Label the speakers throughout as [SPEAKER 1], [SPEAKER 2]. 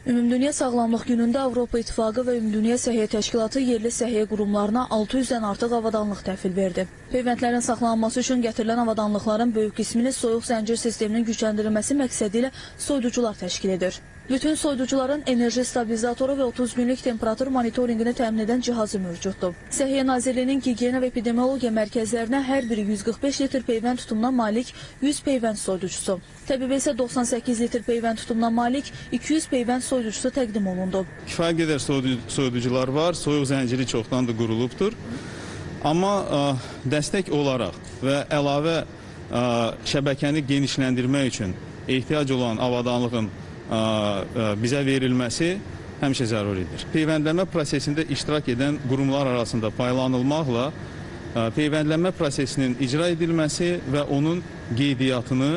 [SPEAKER 1] Ümumdünya Sağlamlıq Günündə Avropa İttifaqı və Ümumdünya Səhiyyə Təşkilatı yerli səhiyyə qurumlarına 600-dən artıq avadanlıq təhvil verdi. Peyvəndlərin saxlanılması üçün gətirilən avadanlıqların böyük qismini soyuq zəncir sisteminin gücləndirilməsi məqsədi ilə soyuducular təşkil edir. Bütün soyuducuların enerji stabilizatoru və 30 günlük temperatur monitorinqini təmin edən cihazı mövcuddur. Səhiyyə Nazirliyinin Gigiyena və Epidemiologiya mərkəzlərinə hər biri 145 litr peyvənd tutumuna malik 100 peyvənd soyuducusu. Təbibə isə 98 litr peyvənd tutumuna malik 200 peyvənd soyuducusu təqdim olundu.
[SPEAKER 2] Kifayət qədər soyuducular var, soyuq zənciri çoxdan da qurulubdur. Amma dəstək olaraq və əlavə şəbəkəni genişləndirmək üçün ehtiyac olan avadanlığın bizə verilməsi həmişə zəruridir. Peyvəndlənmə prosesində iştirak edən qurumlar arasında paylanılmaqla peyvəndlənmə prosesinin icra edilməsi və onun qeydiyyatını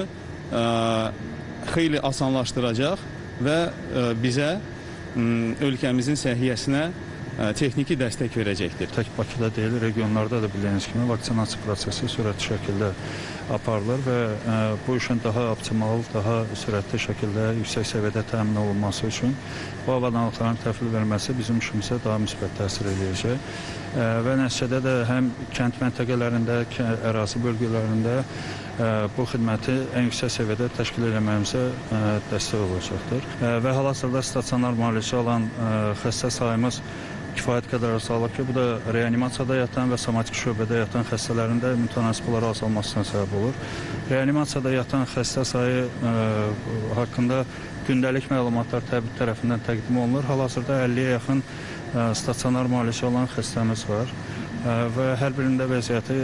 [SPEAKER 2] xeyli asanlaşdıracaq və bizə ölkəmizin səhiyyəsinə texniki dəstək verəcəkdir.
[SPEAKER 3] Tək Bakıda deyil, regionlarda da bildiğiniz kimi vaksinasiya prosesi sürətli şəkildə aparılır və bu işin daha optimal, daha sürətli şəkildə yüksək səviyyədə təmin olunması üçün bu avadanlıqların təhvil verməsi bizim işimizə daha müsbət təsir edəcək və nəticədə də həm kənd məntəqələrində, ərazi bölgələrində bu xidməti ən yüksək səviyyədə təşkil etməyimizə dəstək olacaqdır və hal-hazırda stasionar müalicə alan xəstə sayımız kifayət qədər azalır ki, bu da reanimasiyada yatan və somatik şöbədə yatan xəstələrin də mütənasib olaraq azalmasına səbəb olur. Reanimasiyada yatan xəstə sayı haqqında gündəlik məlumatlar təbib tərəfindən təqdim olunur. Hal-hazırda 50-yə yaxın stasionar müalicə alan xəstəmiz var və hər birində vəziyyəti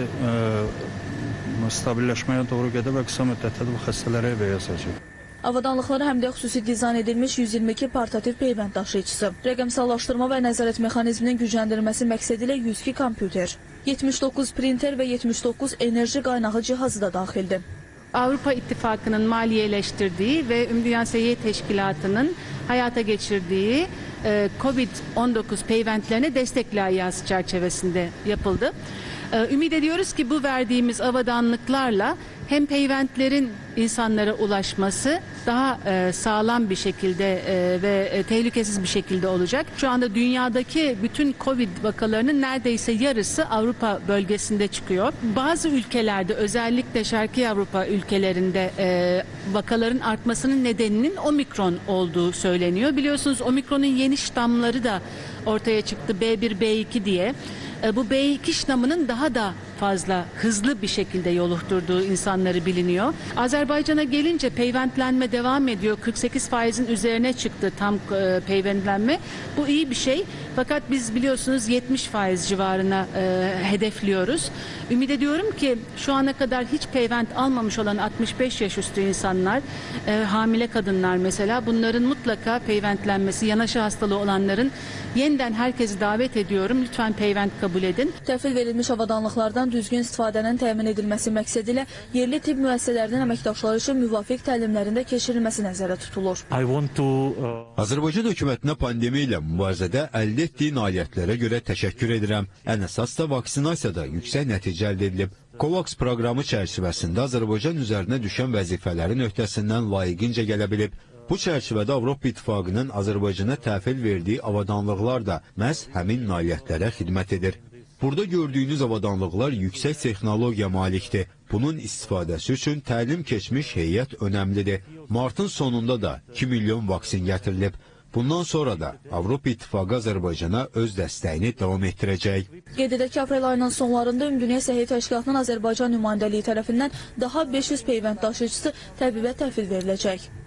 [SPEAKER 3] stabilləşməyə doğru gedir və qısa müddətdə bu xəstələrə evə yazacaq.
[SPEAKER 1] Avadanlıqları həm də xüsusi dizayn edilmiş 122 portativ peyvənd daşıyıcısı, rəqəmsallaşdırma və nəzarət mexanizminin gücləndirilməsi məqsədi ilə 102 kompüter, 79 printer və 79 enerji qaynağı cihazı da daxildir.
[SPEAKER 4] Avrupa İttifakı'nın maliyeleştirdiği ve Ümumdünya Səhiyyə Təşkilatı'nın hayata geçirdiği COVID-19 peyventlerine destek layihası çerçevesinde yapıldı. Ümit ediyoruz ki bu verdiğimiz avadanlıklarla hem peyventlerin insanlara ulaşması daha sağlam bir şekilde ve tehlikesiz bir şekilde olacak. Şu anda dünyadaki bütün Covid vakalarının neredeyse yarısı Avrupa bölgesinde çıkıyor. Bazı ülkelerde, özellikle Şarkı Avrupa ülkelerinde vakaların artmasının nedeninin omikron olduğu söyleniyor. Biliyorsunuz omikronun yeni ştamları da ortaya çıktı, B1, B2 diye. Bu B2 ştamının daha da fazla hızlı bir şekilde yoluhturduğu insanları biliniyor. Azerbaycan'a gelince peyventlenme devam ediyor. 48%'in üzerine çıktı tam peyventlenme. Bu iyi bir şey. Fakat biz biliyorsunuz 70% civarına hedefliyoruz. Ümit ediyorum ki şu ana kadar hiç peyvent almamış olan 65 yaş üstü insanlar, hamile kadınlar mesela, bunların mutlaka peyventlenmesi, yanaşı hastalığı olanların yeniden herkesi davet ediyorum. Lütfen peyvent kabul edin.
[SPEAKER 1] Təhvil verilmiş avadanlıqlardan düzgün istifadənin təmin edilməsi məqsədi ilə yerli tibb müəssisələrinin əməkdaşları üçün müvafiq təlimlərində keçirilməsi nəzərdə tutulur.
[SPEAKER 5] Azərbaycan hökumətinə pandemiya ilə mübarizədə əldə etdiyi nailiyyətlərə görə təşəkkür edirəm. Ən əsas da vaksinasiyada yüksək nəticə əldə edilib. COVAX proqramı çərçivəsində Azərbaycan üzərinə düşən vəzifələrin öhdəsindən layiqincə gələ bilib. Bu çərçivədə Avropa İttifaqının Azərbaycana təhvil verdiyi avadanlıqlar da məhz həmin nailiyyətlərə xidmət edir. Burada gördüyünüz avadanlıqlar yüksək texnologiya malikdir. Bunun istifadəsi üçün təlim keçmiş heyət önəmlidir. Martın sonunda da 2 milyon vaksin gətirilib. Bundan sonra da Avropa İttifaqı Azərbaycana öz dəstəyini davam etdirəcək.
[SPEAKER 1] Qeyd edək ki, aprel ayının sonlarında Ümumdünya Səhiyyə Təşkilatının Azərbaycan nümayəndəliyi tərəfindən daha 500 peyvənd daşıyıcısı təbibə təhvil veriləcək.